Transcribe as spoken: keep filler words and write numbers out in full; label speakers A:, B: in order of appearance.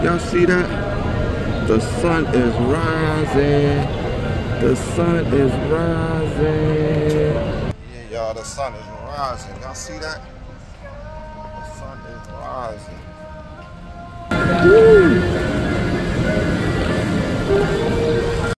A: Y'all see that? The sun is rising. The sun is rising. Yeah, y'all, the sun is rising. Y'all see that? The sun is rising.